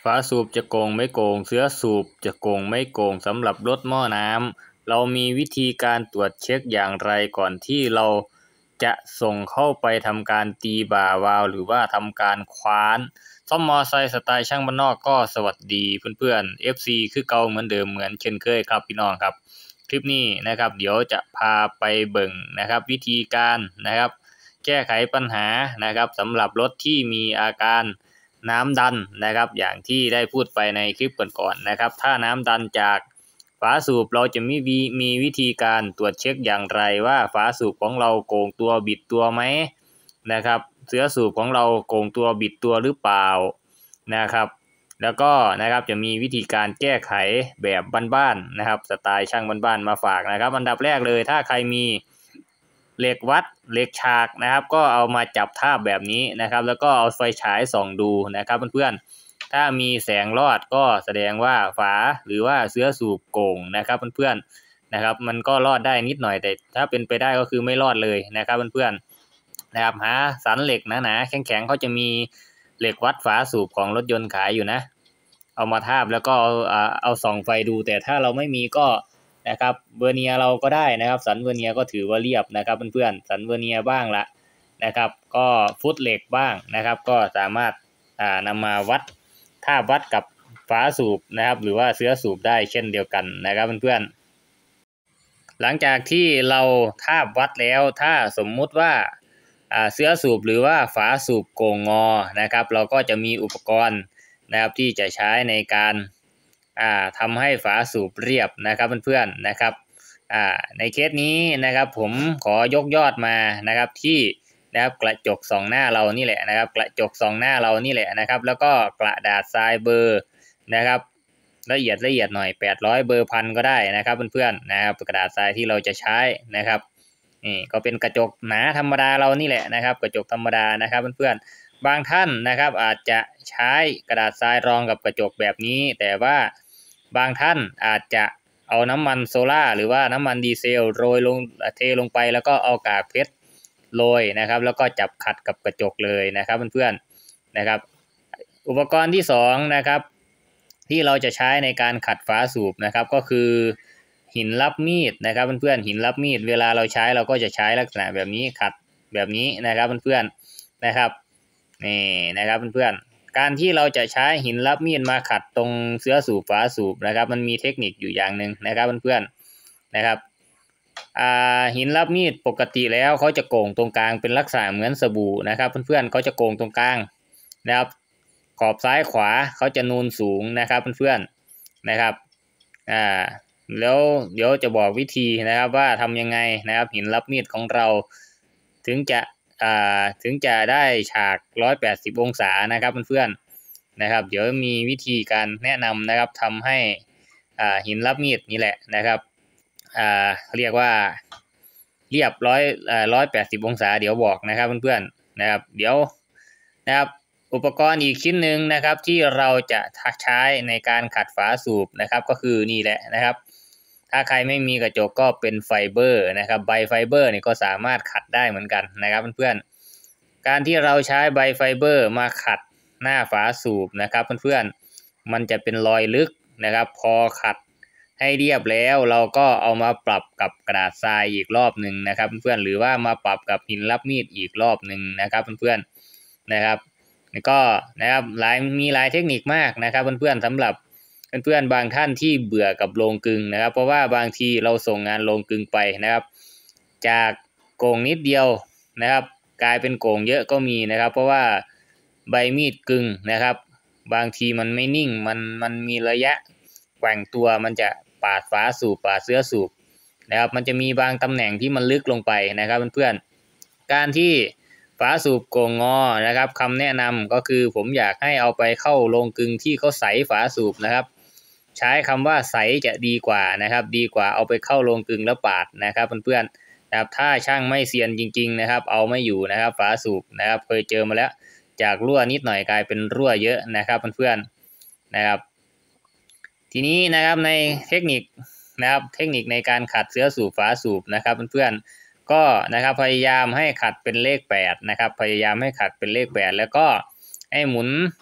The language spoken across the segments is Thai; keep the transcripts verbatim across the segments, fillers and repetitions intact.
ฝาสูบจะโกงไม่โกงเสือสูบจะโกงไม่โกงสำหรับรถหม้อน้ำเรามีวิธีการตรวจเช็คอย่างไรก่อนที่เราจะส่งเข้าไปทำการตีบ่าวาล์วหรือว่าทำการคว้านซ่อมมอไซค์สไตล์ช่างบ้านนอกก็สวัสดีเพื่อนๆ เอฟ ซี คือเก่าเหมือนเดิมเหมือนเช่นเคยครับพี่น้องครับคลิปนี้นะครับเดี๋ยวจะพาไปเบิ่งนะครับวิธีการนะครับแก้ไขปัญหานะครับสำหรับรถที่มีอาการน้ำดันนะครับอย่างที่ได้พูดไปในคลิปก่อนๆนะครับถ้าน้ำดันจากฝาสูบเราจะมีมีวิธีการตรวจเช็คอย่างไรว่าฝาสูบของเราโกงตัวบิดตัวไหมนะครับเสือสูบของเราโกงตัวบิดตัวหรือเปล่านะครับแล้วก็นะครับจะมีวิธีการแก้ไขแบบบ้านๆนะครับสไตล์ช่างบ้านๆมาฝากนะครับอันดับแรกเลยถ้าใครมีเหล็กวัดเหล็กฉากนะครับก็เอามาจับทาบแบบนี้นะครับแล้วก็เอาไฟฉายส่องดูนะครับเพื่อนๆถ้ามีแสงรอดก็แสดงว่าฝาหรือว่าเสือสูบโกงนะครับเพื่อนๆนะครับมันก็รอดได้นิดหน่อยแต่ถ้าเป็นไปได้ก็คือไม่รอดเลยนะครับเพื่อนๆนะครับหาสันเหล็กหนาๆแข็งๆเขาจะมีเหล็กวัดฝาสูบของรถยนต์ขายอยู่นะเอามาทาบแล้วก็เอาเอาส่องไฟดูแต่ถ้าเราไม่มีก็นะครับเวอร์เนียเราก็ได้นะครับสันเวอร์เนียก็ถือว่าเรียบนะครับเพื่อนๆสันเวอร์เนียบ้างละนะครับก็ฟุตเหล็กบ้างนะครับก็สามารถอ่านำมาวัดทาบวัดกับฝาสูบนะครับหรือว่าเสือสูบได้เช่นเดียวกันนะครับเพื่อนๆหลังจากที่เราทาบวัดแล้วถ้าสมมุติว่าอ่าเสือสูบหรือว่าฝาสูบโกงงอนะครับเราก็จะมีอุปกรณ์นะครับที่จะใช้ในการอ่าทำให้ฝาสูบเรียบนะครับเพื่อนๆนะครับอ่าในเคสนี้นะครับผมขอยกยอดมานะครับที่นะครับกระจกสองหน้าเรานี่แหละนะครับกระจกสองหน้าเรานี่แหละนะครับแล้วก็กระดาษทรายเบอร์นะครับละเอียดละเอียดหน่อยแปดร้อยเบอร์พันก็ได้นะครับเพื่อนๆนะครับกระดาษทรายที่เราจะใช้นะครับนี่ก็เป็นกระจกหนาธรรมดาเรานี่แหละนะครับกระจกธรรมดานะครับเพื่อนๆบางท่านนะครับอาจจะใช้กระดาษทรายรองกับกระจกแบบนี้แต่ว่าบางท่านอาจจะเอาน้ำมันโซล่าหรือว่าน้ำมันดีเซลโรยลงเทลงไปแล้วก็เอากากเพชรโรยนะครับแล้วก็จับขัดกับกระจกเลยนะครับเพื่อนๆนะครับอุปกรณ์ที่สองนะครับที่เราจะใช้ในการขัดฝาสูบนะครับก็คือหินรับมีดนะครับเพื่อนๆหินรับมีดเวลาเราใช้เราก็จะใช้ลักษณะแบบนี้ขัดแบบนี้นะครับเพื่อนๆนะครับนี่นะครับเพื่อนๆการที่เราจะใช้หินรับมีดมาขัดตรงเสือสูบฝาสูบนะครับมันมีเทคนิคอยู่อย่างหนึ่งนะครับเพื่อนๆนะครับอ่าหินรับมีดปกติแล้วเขาจะโก่งตรงกลางเป็นลักษณะเหมือนสบู่นะครับเพื่อนๆเขาจะโก่งตรงกลางนะครับขอบซ้ายขวาเขาจะนูนสูงนะครับเพื่อนๆนะครับอ่าแล้วเดี๋ยวจะบอกวิธีนะครับว่าทำยังไงนะครับหินรับมีดของเราถึงจะอ่าถึงจะได้ฉากหนึ่งร้อยแปดสิบองศานะครับเพื่อนๆนะครับเดี๋ยวมีวิธีการแนะนำนะครับทำให้อ่าหินรับมีดนี่แหละนะครับอ่าเรียกว่าเรียบร้อยอ่าร้อยแปดสิบองศาเดี๋ยวบอกนะครับเพื่อนๆนะครับเดี๋ยวนะครับอุปกรณ์อีกชิ้นหนึ่งนะครับที่เราจะใช้ในการขัดฝาสูบนะครับก็คือนี่แหละนะครับถ้าใครไม่มีกระจกก็เป็นไฟเบอร์นะครับใบไฟเบอร์นี่ก็สามารถขัดได้เหมือนกันนะครับเพื่อนๆการที่เราใช้ใบไฟเบอร์มาขัดหน้าฝาสูบนะครับเพื่อนๆมันจะเป็นรอยลึกนะครับพอขัดให้เรียบแล้วเราก็เอามาปรับกับกระดาษทรายอีกรอบหนึ่งนะครับเพื่อนๆหรือว่ามาปรับกับหินรับมีดอีกรอบหนึ่งนะครับเพื่อนๆนะครับนี่ก็นะครับหลายมีหลายเทคนิคมากนะครับเพื่อนๆสำหรับเพื่อนๆบางท่านที่เบื่อกับโรงกลึงนะครับเพราะว่าบางทีเราส่งงานโรงกลึงไปนะครับจากโก่งนิดเดียวนะครับกลายเป็นโก่งเยอะก็มีนะครับเพราะว่าใบมีดกึ่งนะครับบางทีมันไม่นิ่งมันมันมีระยะแกว่งตัวมันจะปาดฝาสูบปาดเสื้อสูบนะครับมันจะมีบางตำแหน่งที่มันลึกลงไปนะครับเพื่อนๆการที่ฝาสูบโก่งงอนะครับคำแนะนำก็คือผมอยากให้เอาไปเข้าโรงกลึงที่เขาใสฝาสูบนะครับใช้คำว่าใสจะดีกว่านะครับดีกว่าเอาไปเข้าโรงกลึงแล้วปาดนะครับเพื่อนๆนะครับถ้าช่างไม่เซียนจริงๆนะครับเอาไม่อยู่นะครับฝาสูบนะครับเคยเจอมาแล้วจากรั่วนิดหน่อยกลายเป็นรั่วเยอะนะครับเพื่อนๆนะครับทีนี้นะครับในเทคนิคนะครับเทคนิคในการขัดเสือสูบฝาสูบนะครับเพื่อนๆก็นะครับพยายามให้ขัดเป็นเลขแปดนะครับพยายามให้ขัดเป็นเลขแปดแล้วก็ให้หมุน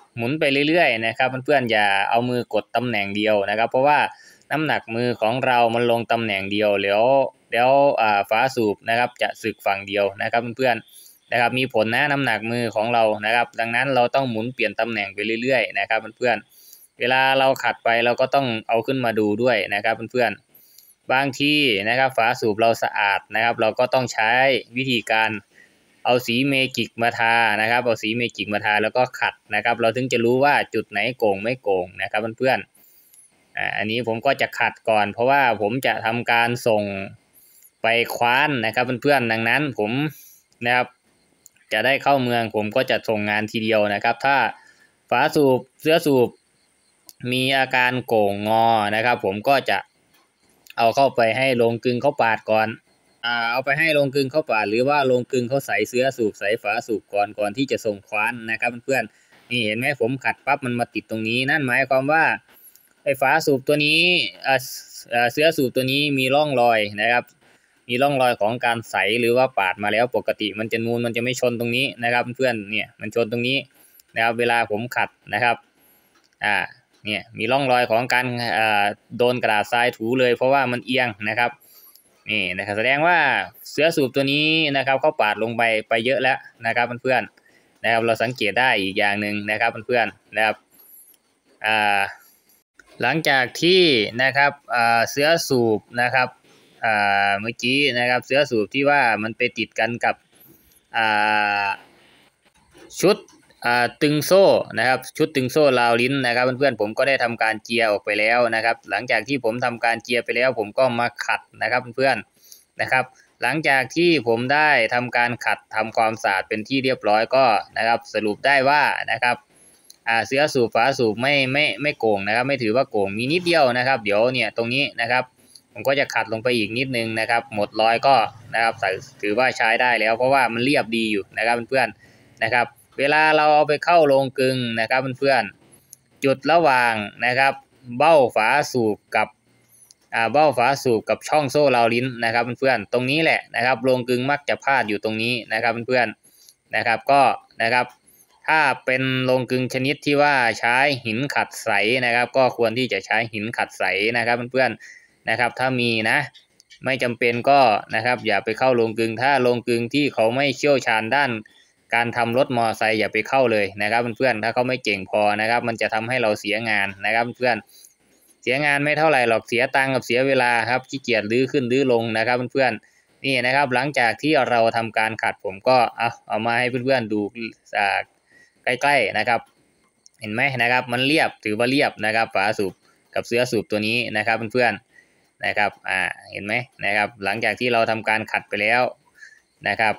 หมุนไปเรื่อยๆนะครับเพื่อนๆอย่าเอามือกดตำแหน่งเดียวนะครับเพราะว่าน้ำหนักมือของเรามันลงตำแหน่งเดียวแล้วแล้วอ่าฝาสูบนะครับจะสึกฝั่งเดียวนะครับเพื่อนๆนะครับมีผลนะน้ำหนักมือของเรานะครับดังนั้นเราต้องหมุนเปลี่ยนตำแหน่งไปเรื่อยๆนะครับเพื่อนๆเวลาเราขัดไปเราก็ต้องเอาขึ้นมาดูด้วยนะครับเพื่อนๆบางทีนะครับฝาสูบเราสะอาดนะครับเราก็ต้องใช้วิธีการเอาสีเมจิกมาทานะครับเอาสีเมจิกมาทาแล้วก็ขัดนะครับเราถึงจะรู้ว่าจุดไหนโก่งไม่โก่งนะครับเพื่อนๆอ่าอันนี้ผมก็จะขัดก่อนเพราะว่าผมจะทำการส่งไปคว้านนะครับเพื่อนๆดังนั้นผมนะครับจะได้เข้าเมืองผมก็จะส่งงานทีเดียวนะครับถ้าฝาสูบเสื้อสูบมีอาการโก่งงอนะครับผมก็จะเอาเข้าไปให้โรงกลึงเขาปาดก่อนอ่าเอาไปให้โรงกลึงเขาปาดหรือว่าโรงกลึงเขาใส่เสื้อสูบใส่ฝาสูบก่อนก่อนที่จะส่งคว้านนะครับเพื่อนๆนี่เห็นไหมผมขัดปั๊บมันมาติดตรงนี้นั่นหมายความว่าไอ้ฝาสูบตัวนี้อ่าเสื้อสูบตัวนี้มีร่องรอยนะครับมีร่องรอยของการใสหรือว่าปาดมาแล้วปกติมันจะนูนมันจะไม่ชนตรงนี้นะครับเพื่อนเนี่ยมันชนตรงนี้นะครับเวลาผมขัดนะครับอ่าเนี่ยมีร่องรอยของการอ่าโดนกระดาษทรายถูเลยเพราะว่ามันเอียงนะครับนี่นะครับแสดงว่าเสื้อสูบตัวนี้นะครับเขาปาดลงไปไปเยอะแล้วนะครับเพื่อนๆนะครับเราสังเกตได้อีกอย่างหนึ่งนะครับเพื่อนๆนะครับอ่าหลังจากที่นะครับอ่าเสื้อสูบนะครับอ่าเมื่อกี้นะครับเสื้อสูบที่ว่ามันไปติดกันกับอ่าชุดอ่าตึงโซ่นะครับชุดตึงโซ่ราวลิ้นนะครับเพื่อนๆผมก็ได้ทำการเจียออกไปแล้วนะครับหลังจากที่ผมทำการเจียไปแล้วผมก็มาขัดนะครับเพื่อนๆนะครับหลังจากที่ผมได้ทำการขัดทำความสะอาดเป็นที่เรียบร้อยก็นะครับสรุปได้ว่านะครับอ่าเสื้อสูบฝาสูบไม่ไม่ไม่โก่งนะครับไม่ถือว่าโก่งมีนิดเดียวนะครับเดี๋ยวเนี่ยตรงนี้นะครับผมก็จะขัดลงไปอีกนิดนึงนะครับหมดรอยก็นะครับถือว่าใช้ได้แล้วเพราะว่ามันเรียบดีอยู่นะครับเพื่อนๆนะครับเวลาเราเอาไปเข้าโรงกลึงนะครับเพื่อนๆจุดระหว่างนะครับเบ้าฝาสูบกับอ่าเบ้าฝาสูบกับช่องโซ่ราวลิ้นนะครับเพื่อนๆตรงนี้แหละนะครับโรงกลึงมักจะพลาดอยู่ตรงนี้นะครับเพื่อนๆนะครับก็นะครับถ้าเป็นโรงกลึงชนิดที่ว่าใช้หินขัดใสนะครับก็ควรที่จะใช้หินขัดใสนะครับเพื่อนๆนะครับถ้ามีนะไม่จำเป็นก็นะครับอย่าไปเข้าโรงกลึงถ้าโรงกลึงที่เขาไม่เชี่ยวชาญด้านการทำรถมอไซค์อย่าไปเข้าเลยนะครับเพื่อนๆถ้าเขาไม่เก่งพอนะครับมันจะทำให้เราเสียงานนะครับเพื่อนเสียงานไม่เท่าไหร่หรอกเสียตังค์กับเสียเวลาครับขี้เกียจลื้อขึ้นลื้อลงนะครับเพื่อนๆนี่นะครับหลังจากที่เราทำการขัดผมก็เอาเอามาให้เพื่อนๆดูอ่าใกล้ๆนะครับเห็นไหมนะครับมันเรียบถือว่าเรียบนะครับฝาสูบกับเสื้อสูบตัวนี้นะครับเพื่อนๆนะครับอ่าเห็นไหมนะครับหลังจากที่เราทำการขัดไปแล้วนะครับ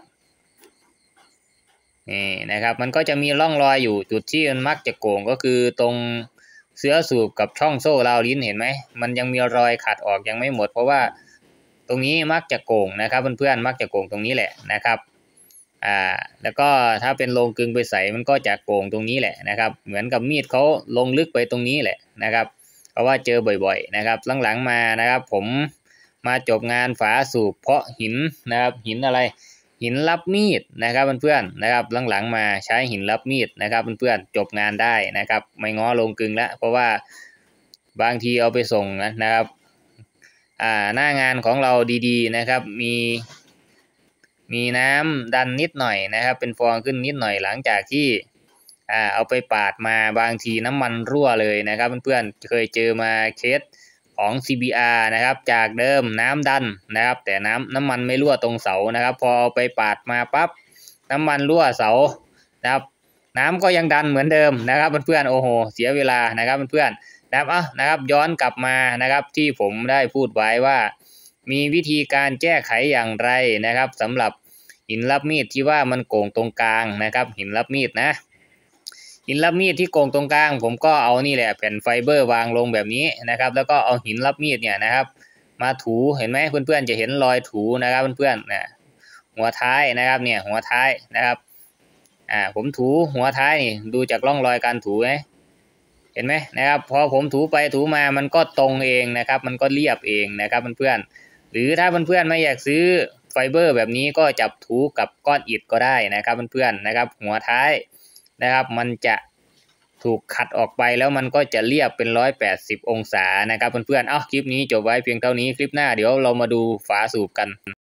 นี่นะครับมันก็จะมีร่องรอยอยู่จุดที่มันมักจะโก่งก็คือตรงเสื้อสูบกับช่องโซ่ราวลิ้นเห็นไหมมันยังมีรอยขัดออกยังไม่หมดเพราะว่าตรงนี้มักจะโก่งนะครับเพื่อนๆมักจะโก่งตรงนี้แหละนะครับอ่าแล้วก็ถ้าเป็นโลงกลึงไปใส่มันก็จะโก่งตรงนี้แหละนะครับเหมือนกับมีดเขาลงลึกไปตรงนี้แหละนะครับเพราะว่าเจอบ่อยๆนะครับหลังๆมานะครับผมมาจบงานฝาสูบเพราะหินนะครับหินอะไรหินรับมีดนะครับเพื่อนๆนะครับหลังๆมาใช้หินรับมีดนะครับเพื่อนๆจบงานได้นะครับไม่ง้อโรงกลึงแล้วเพราะว่าบางทีเอาไปส่งนะครับอ่าหน้างานของเราดีๆนะครับมีมีน้ำดันนิดหน่อยนะครับเป็นฟองขึ้นนิดหน่อยหลังจากที่อ่าเอาไปปาดมาบางทีน้ำมันรั่วเลยนะครับเพื่อนๆเคยเจอมาเคสของ ซี บี อาร์ นะครับจากเดิมน้ำดันนะครับแต่น้ำน้ำมันไม่รั่วตรงเสานะครับพอเอาไปปาดมาปั๊บน้ำมันรั่วเสานะครับน้ำก็ยังดันเหมือนเดิมนะครับเพื่อนๆโอ้โหเสียเวลานะครับเพื่อนๆนะครับอ่ะนะครับย้อนกลับมานะครับที่ผมได้พูดไว้ว่ามีวิธีการแก้ไขอย่างไรนะครับสำหรับหินรับมีดที่ว่ามันโก่งตรงกลางนะครับหินรับมีดนะหินรับมีดที่โก่งตรงกลางผมก็เอานี่แหละแผ่นไฟเบอร์วางลงแบบนี้นะครับแล้วก็เอาหินรับมีดเนี่ยนะครับมาถูเห็นไหมเพื่อนๆจะเห็นรอยถูนะครับเพื่อนๆนะหัวท้ายนะครับเนี่ยหัวท้ายนะครับอ่าผมถูหัวท้ายนี่ดูจากร่องรอยการถูไหมเห็นไหมนะครับพอผมถูไปถูมามันก็ตรงเองนะครับมันก็เรียบเองนะครับเพื่อนๆหรือถ้าเพื่อนๆไม่อยากซื้อไฟเบอร์แบบนี้ก็จับถูกับก้อนอิฐก็ได้นะครับเพื่อนๆนะครับหัวท้ายนะครับมันจะถูกขัดออกไปแล้วมันก็จะเรียบเป็นหนึ่งร้อยแปดสิบองศานะครับเพื่อนๆเอ้าคลิปนี้จบไว้เพียงเท่านี้คลิปหน้าเดี๋ยวเรามาดูฝาสูบกัน